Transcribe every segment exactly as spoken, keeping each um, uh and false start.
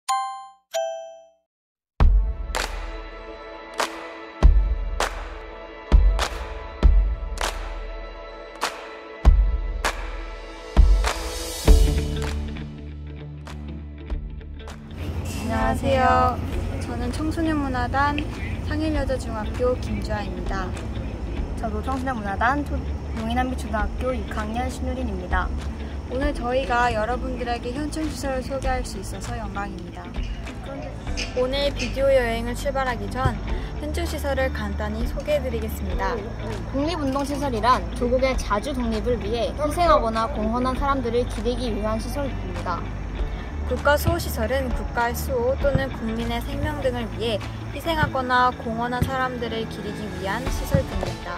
안녕하세요. 저는 청소년문화단 상일여자중학교 김주아입니다. 저도 청소년문화단 용인한빛초등학교 육 학년 신유린입니다. 오늘 저희가 여러분들에게 현충시설을 소개할 수 있어서 영광입니다. 오늘 비디오 여행을 출발하기 전 현충시설을 간단히 소개해드리겠습니다. 독립운동시설이란 조국의 자주 독립을 위해 희생하거나 공헌한 사람들을 기리기 위한 시설입니다. 국가수호시설은 국가의 수호 또는 국민의 생명 등을 위해 희생하거나 공헌한 사람들을 기리기 위한 시설 등입니다.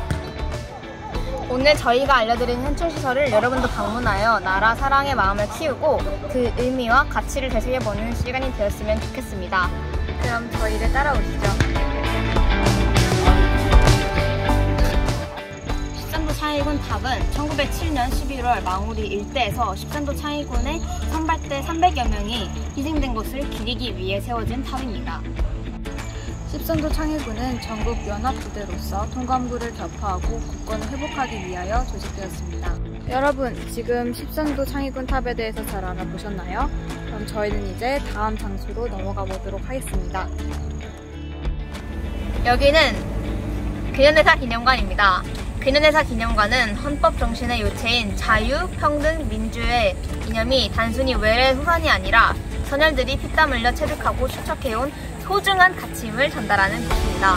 오늘 저희가 알려드린 현충시설을 여러분도 방문하여 나라 사랑의 마음을 키우고 그 의미와 가치를 되새겨보는 시간이 되었으면 좋겠습니다. 그럼 저희를 따라오시죠. 십삼도 창의군 탑은 천구백칠 년 십일월 망우리 일대에서 십삼도 창의군의 선발대 삼백여 명이 희생된 것을 기리기 위해 세워진 탑입니다. 십삼도 창의군은 전국 연합부대로서 통감구를 격파하고 국권을 회복하기 위하여 조직되었습니다. 여러분, 지금 십삼도 창의군 탑에 대해서 잘 알아보셨나요? 그럼 저희는 이제 다음 장소로 넘어가 보도록 하겠습니다. 여기는 근현대사 기념관입니다. 근현대사 기념관은 헌법 정신의 요체인 자유, 평등, 민주의 이념이 단순히 외래 후환이 아니라 선열들이 피땀 흘려 체득하고 축적해온 소중한 가치임을 전달하는 곳입니다.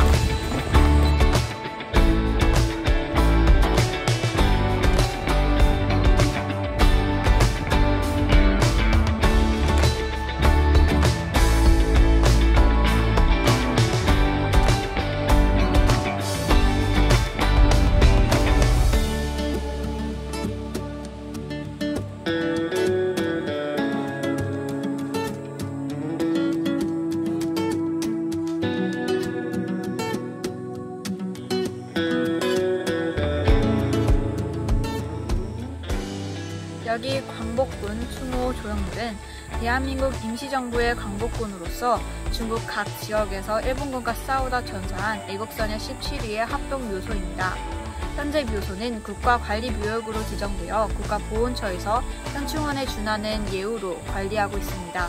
여기 광복군 추모 조형물은 대한민국 임시정부의 광복군으로서 중국 각 지역에서 일본군과 싸우다 전사한 애국선열 십칠 위의 합동 묘소입니다. 현재 묘소는 국가관리묘역으로 지정되어 국가보훈처에서 현충원에 준하는 예우로 관리하고 있습니다.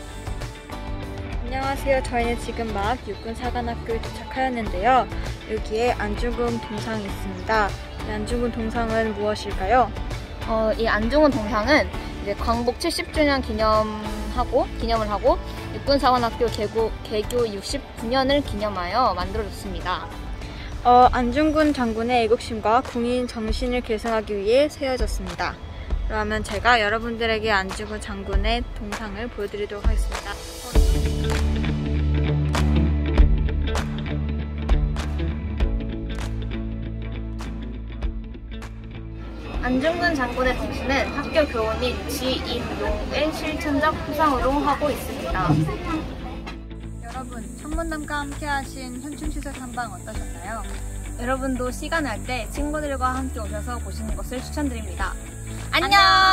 안녕하세요. 저희는 지금 막 육군사관학교에 도착하였는데요. 여기에 안중근 동상이 있습니다. 이 안중근 동상은 무엇일까요? 어, 이 안중근 동상은 이제 광복 칠십 주년 기념하고 기념을 하고 육군사관학교 개교, 개교 육십구 년을 기념하여 만들어졌습니다. 어, 안중근 장군의 애국심과 국민 정신을 계승하기 위해 세워졌습니다. 그러면 제가 여러분들에게 안중근 장군의 동상을 보여드리도록 하겠습니다. 안중근 장군의 정신은 학교 교원 및 지인용의 실천적 표상으로 하고 있습니다. 여러분, 청문담과 함께 하신 현충시설 탐방 어떠셨나요? 여러분도 시간 날 때 친구들과 함께 오셔서 보시는 것을 추천드립니다. 안녕!